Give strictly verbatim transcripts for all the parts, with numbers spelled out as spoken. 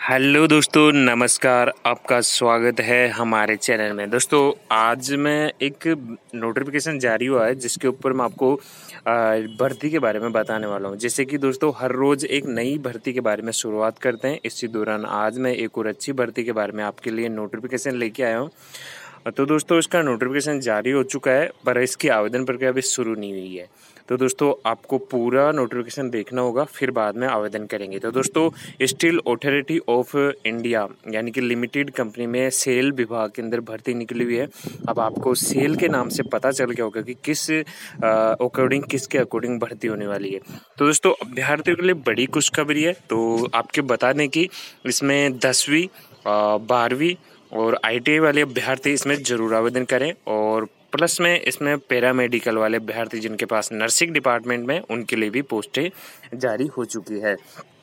Hello दोस्तों, नमस्कार। आपका स्वागत है हमारे चैनल में। दोस्तों, आज मैं एक नोटिफिकेशन जारी हुआ है जिसके ऊपर मैं आपको अ, भर्ती के बारे में बताने वाला हूं। जैसे कि दोस्तों, हर रोज़ एक नई भर्ती के बारे में शुरुआत करते हैं। इसी दौरान आज मैं एक और अच्छी भर्ती के बारे में आपके लिए नोटिफिकेशन लेके आया हूं। तो दोस्तों, इसका नोटिफिकेशन जारी हो चुका है, पर इसकी आवेदन प्रक्रिया अभी शुरू नहीं हुई है। तो दोस्तों, आपको पूरा नोटिफिकेशन देखना होगा, फिर बाद में आवेदन करेंगे। तो दोस्तों, स्टील अथॉरिटी ऑफ इंडिया यानी कि लिमिटेड कंपनी में सेल विभाग के अंदर भर्ती निकली हुई है। अब आपको सेल के नाम से पता चल गया होगा कि किस अकॉर्डिंग किसके अकॉर्डिंग भर्ती होने वाली है। तो दोस्तों, अभ्यर्थियों के लिए बड़ी खुशखबरी है। तो आपके बता दें कि इसमें दसवीं बारहवीं और आई टी आई वाले अभ्यर्थी इसमें जरूर आवेदन करें, और प्लस में इसमें पैरामेडिकल वाले अभ्यर्थी जिनके पास नर्सिंग डिपार्टमेंट में, उनके लिए भी पोस्टें जारी हो चुकी है।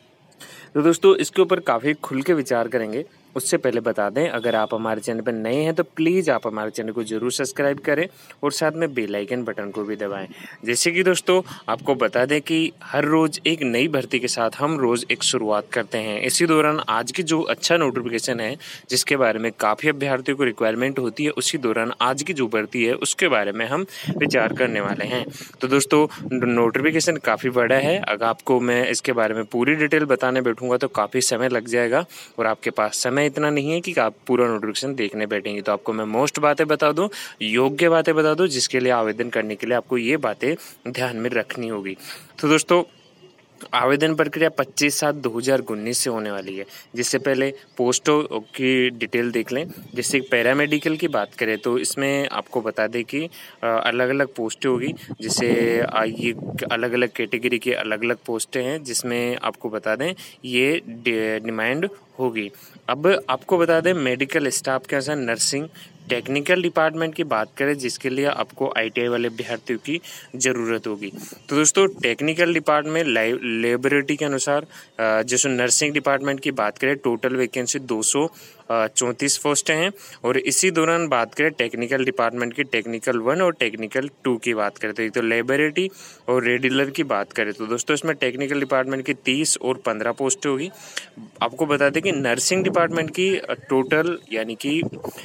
तो दोस्तों, इसके ऊपर काफ़ी खुल के विचार करेंगे। उससे पहले बता दें, अगर आप हमारे चैनल पर नए हैं तो प्लीज़ आप हमारे चैनल को जरूर सब्सक्राइब करें और साथ में बेल आइकन बटन को भी दबाएं। जैसे कि दोस्तों, आपको बता दें कि हर रोज़ एक नई भर्ती के साथ हम रोज़ एक शुरुआत करते हैं। इसी दौरान आज की जो अच्छा नोटिफिकेशन है, जिसके बारे में काफ़ी अभ्यर्थियों को रिक्वायरमेंट होती है, उसी दौरान आज की जो भर्ती है उसके बारे में हम विचार करने वाले हैं। तो दोस्तों, नोटिफिकेशन काफ़ी बड़ा है। अगर आपको मैं इसके बारे में पूरी डिटेल बताने बैठूंगा तो काफ़ी समय लग जाएगा, और आपके पास समय इतना नहीं है कि आप पूरा नोटिफिकेशन देखने बैठेंगे। तो आपको मैं मोस्ट बातें बता दूं, योग्य बातें बता दूं, जिसके लिए आवेदन करने के लिए आपको ये बातें ध्यान में रखनी होगी। तो दोस्तों, आवेदन प्रक्रिया पच्चीस सात दो हज़ार उन्नीस से होने वाली है। जिससे पहले पोस्टों की डिटेल देख लें। जैसे पैरामेडिकल की बात करें तो इसमें आपको बता दें कि अलग अलग पोस्टें होगी। जैसे ये अलग अलग कैटेगरी की अलग अलग पोस्टें हैं, जिसमें आपको बता दें ये डिमांड होगी। अब आपको बता दें, मेडिकल स्टाफ के अनुसार नर्सिंग टेक्निकल डिपार्टमेंट की बात करें, जिसके लिए आपको आई टी आई वाले अभ्यर्थियों की ज़रूरत होगी। तो दोस्तों, टेक्निकल डिपार्टमेंट लेबोरेटरी के अनुसार जैसे नर्सिंग डिपार्टमेंट की बात करें, टोटल वैकेंसी दो सौ चौंतीस पोस्टें हैं। और इसी दौरान बात करें टेक्निकल डिपार्टमेंट की, टेक्निकल वन और टेक्निकल टू की बात करें तो एक तो लेबोरेटरी और रेडिलर की बात करें तो दोस्तों, इसमें टेक्निकल डिपार्टमेंट की तीस और पंद्रह पोस्टें होगी। आपको बता दें कि नर्सिंग डिपार्टमेंट की टोटल यानी कि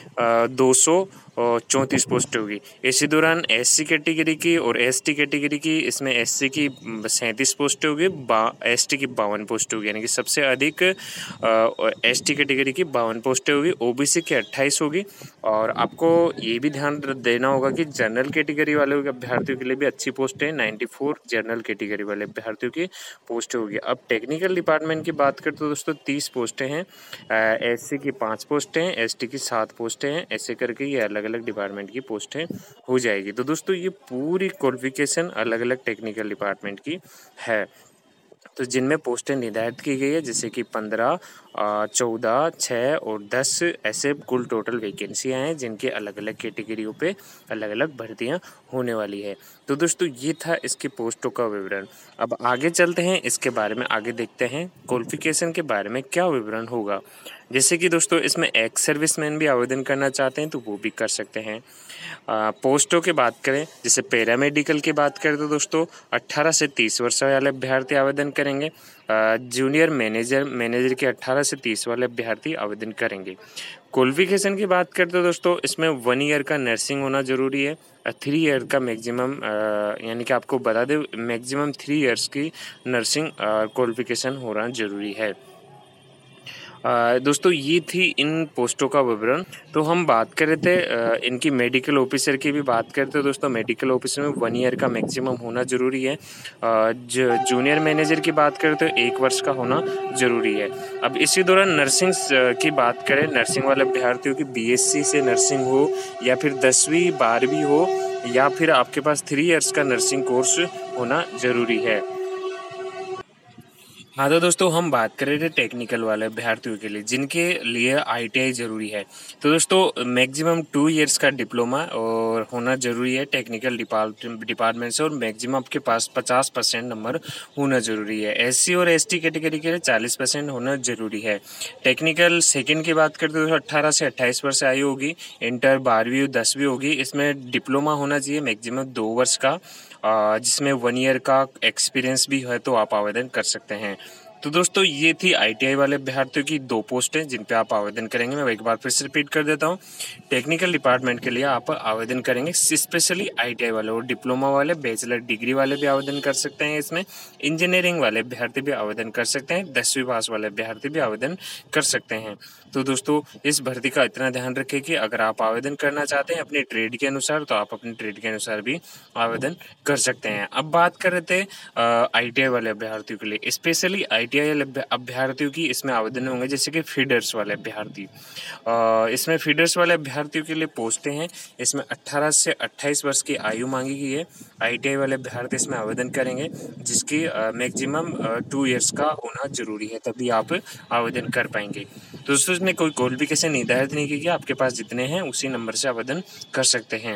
दो सौ चौंतीस पोस्ट होगी। इसी दौरान एससी कैटेगरी की और एसटी कैटेगरी की, इसमें एससी की सैंतीस पोस्ट होगी, एसटी की बावन पोस्ट होगी, यानी कि सबसे अधिक एसटी कैटेगरी की बावन पोस्टें होगी। ओबीसी की अट्ठाईस होगी। और आपको ये भी ध्यान देना होगा कि जनरल कैटेगरी वाले अभ्यर्थियों के लिए भी अच्छी पोस्ट है, चौरानवे जनरल कैटेगरी वाले अभ्यर्थियों की पोस्ट होगी। अब टेक्निकल डिपार्टमेंट की बात करें तो दोस्तों तीस पोस्टें हैं, एससी की पाँच पोस्टें हैं, एसटी की सात पोस्टें हैं। ऐसे करके ये अलग अलग डिपार्टमेंट की पोस्टें हो जाएगी। तो दोस्तों, ये पूरी क्वालिफिकेशन अलग अलग टेक्निकल डिपार्टमेंट की है। तो जिनमें पोस्टें निर्धारित की गई है, जैसे कि पंद्रह, चौदह, छः और दस, ऐसे कुल टोटल वैकेंसियाँ हैं, जिनके अलग अलग कैटेगरियों पे अलग अलग भर्तियां होने वाली है। तो दोस्तों, ये था इसकी पोस्टों का विवरण। अब आगे चलते हैं, इसके बारे में आगे देखते हैं क्वालिफिकेशन के बारे में क्या विवरण होगा। जैसे कि दोस्तों, इसमें एक्स सर्विसमैन भी आवेदन करना चाहते हैं तो वो भी कर सकते हैं। आ, पोस्टों की बात करें, जैसे पैरामेडिकल की बात करें तो दोस्तों अठारह से तीस वर्ष वाले अभ्यर्थी आवेदन करेंगे। जूनियर मैनेजर मैनेजर के अठारह से तीस वाले अभ्यर्थी आवेदन करेंगे। क्वालिफिकेशन की बात करें तो दोस्तों इसमें वन ईयर का नर्सिंग होना जरूरी है, थ्री ईयर का मैक्सिमम, यानी कि आपको बता दें मैक्सिमम थ्री इयर्स की नर्सिंग क्वालिफिकेशन होना जरूरी है। आ, दोस्तों, ये थी इन पोस्टों का विवरण। तो हम बात कर रहे थे आ, इनकी मेडिकल ऑफिसर की भी बात करते हैं। दोस्तों, मेडिकल ऑफिसर में वन ईयर का मैक्सिमम होना जरूरी है। जूनियर मैनेजर की बात करें तो एक वर्ष का होना जरूरी है। अब इसी दौरान नर्सिंग की बात करें, नर्सिंग वाले अभ्यर्थियों की बीएससी से नर्सिंग हो, या फिर दसवीं बारहवीं हो, या फिर आपके पास थ्री ईयर्स का नर्सिंग कोर्स होना जरूरी है। हाँ, तो दोस्तों, हम बात कर रहे थे टेक्निकल वाले अभ्यर्थियों के लिए, जिनके लिए आई टी आई जरूरी है। तो दोस्तों, मैक्सिमम टू इयर्स का डिप्लोमा और होना जरूरी है टेक्निकल डिपार्टमेंट से, और मैक्सिमम आपके पास पचास परसेंट नंबर होना जरूरी है। एससी और एसटी कैटेगरी के लिए चालीस परसेंट होना जरूरी है। टेक्निकल सेकेंड की बात करते तो अट्ठारह से अट्ठाईस वर्ष आयु होगी। इंटर बारहवीं दसवीं होगी। इसमें डिप्लोमा होना चाहिए मैक्सिमम दो वर्ष का, जिसमें वन ईयर का एक्सपीरियंस भी है तो आप आवेदन कर सकते हैं। तो दोस्तों ये थी आईटीआई वाले अभ्यर्थियों की दो पोस्टें जिन पे आप आवेदन करेंगे। मैं एक बार फिर से रिपीट कर देता हूँ। टेक्निकल डिपार्टमेंट के लिए आप आवेदन करेंगे, स्पेशली आईटीआई वाले और डिप्लोमा वाले, बैचलर डिग्री वाले भी आवेदन कर सकते हैं इसमें। इंजीनियरिंग वाले अभ्यर्थी भी आवेदन कर सकते हैं, दसवीं पास वाले अभ्यर्थी भी आवेदन कर सकते हैं। तो दोस्तों इस भर्ती का इतना ध्यान रखें कि अगर आप आवेदन करना चाहते हैं अपने ट्रेड के अनुसार तो आप अपने ट्रेड के अनुसार भी आवेदन कर सकते हैं। अब बात कर रहे थे आईटीआई वाले अभ्यर्थियों के लिए, स्पेशली आईटीआई वाले अभ्यर्थियों की इसमें आवेदन होंगे जैसे कि फीडर्स वाले अभ्यर्थी। इसमें फीडर्स वाले अभ्यर्थियों के लिए पोस्टें हैं। इसमें अट्ठारह से अट्ठाईस वर्ष की आयु मांगी गई है। आईटीआई वाले अभ्यर्थी इसमें आवेदन करेंगे जिसकी मैक्सिमम टू इयर्स का होना जरूरी है, तभी आप आवेदन कर पाएंगे। दोस्तों इसमें कोई क्वालिफिकेशन निर्धारित नहीं की गई, आपके पास जितने हैं उसी नंबर से आवेदन कर सकते हैं।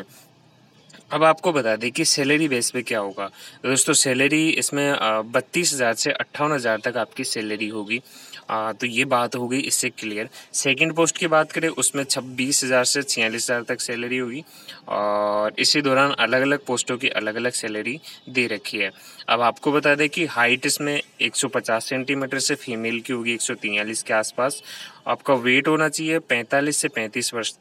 अब आपको बता दें कि सैलरी बेस पे क्या होगा। तो दोस्तों सैलरी इसमें बत्तीस हज़ार से अट्ठावन हज़ार तक आपकी सैलरी होगी। आ, तो ये बात हो गई इससे क्लियर। सेकंड पोस्ट की बात करें उसमें छब्बीस हज़ार से छियालीस हज़ार तक सैलरी होगी और इसी दौरान अलग अलग पोस्टों की अलग अलग सैलरी दे रखी है। अब आपको बता दें कि हाइट इसमें एक सौ पचास सेंटीमीटर से फीमेल की होगी एक सौ तियालीस के आसपास। आपका वेट होना चाहिए पैंतालीस से पैंतीस वर्ष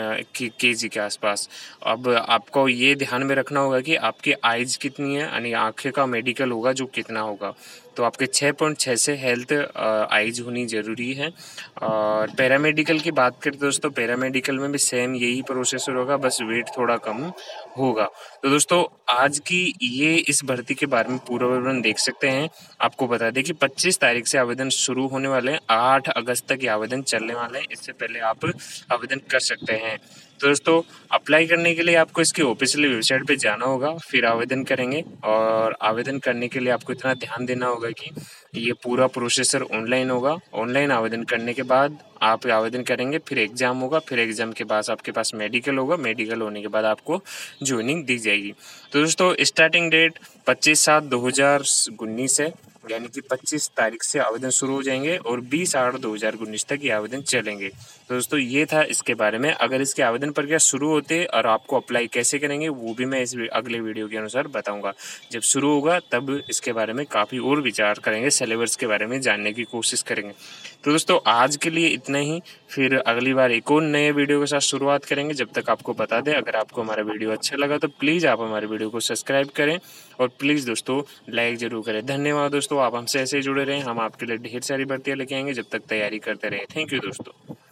के जी के आसपास। अब आपको ये ध्यान में रखना होगा कि आपकी आइज कितनी है, यानी आंखें का मेडिकल होगा जो कितना होगा। तो आपके छः पॉइंट छः से हेल्थ आइज होनी जरूरी है। और पैरामेडिकल की बात करें दोस्तों, पैरामेडिकल में भी सेम यही प्रोसेसर होगा, बस वेट थोड़ा कम होगा। तो दोस्तों आज की ये इस भर्ती के बारे में पूरा विवरण देख सकते हैं। आपको बता दें कि पच्चीस तारीख से आवेदन शुरू होने वाले हैं, आठ अगस्त तक ये आवेदन चलने वाले हैं। इससे पहले आप आवेदन कर सकते हैं। तो दोस्तों अप्लाई करने के लिए आपको इसकी ऑफिशियल वेबसाइट पे जाना होगा, फिर आवेदन करेंगे। और आवेदन करने के लिए आपको इतना ध्यान देना होगा कि ये पूरा प्रोसेसर ऑनलाइन होगा। ऑनलाइन आवेदन करने के बाद आप आवेदन करेंगे, फिर एग्जाम होगा, फिर एग्जाम के बाद आपके पास मेडिकल होगा, मेडिकल होने के बाद आपको ज्वाइनिंग दी जाएगी। तो दोस्तों स्टार्टिंग डेट पच्चीस सात दो हजार उन्नीस है, यानी कि पच्चीस तारीख से आवेदन शुरू हो जाएंगे और बीस आठ दो हजार उन्नीस तक ये आवेदन चलेंगे। तो दोस्तों ये था इसके बारे में। अगर इसके आवेदन प्रक्रिया शुरू होते और आपको अप्लाई कैसे करेंगे वो भी मैं इस अगले वीडियो के अनुसार बताऊंगा। जब शुरू होगा तब इसके बारे में काफ़ी और विचार करेंगे, सिलेबस के बारे में जानने की कोशिश करेंगे। तो दोस्तों आज के लिए इतना ही, फिर अगली बार एक और नए वीडियो के साथ शुरुआत करेंगे। जब तक आपको बता दें, अगर आपको हमारा वीडियो अच्छा लगा तो प्लीज़ आप हमारे वीडियो को सब्सक्राइब करें और प्लीज़ दोस्तों लाइक जरूर करें। धन्यवाद दोस्तों, आप हमसे ऐसे ही जुड़े रहें, हम आपके लिए ढेर सारी भर्तियाँ लेके आएंगे। जब तक तैयारी करते रहें। थैंक यू दोस्तों।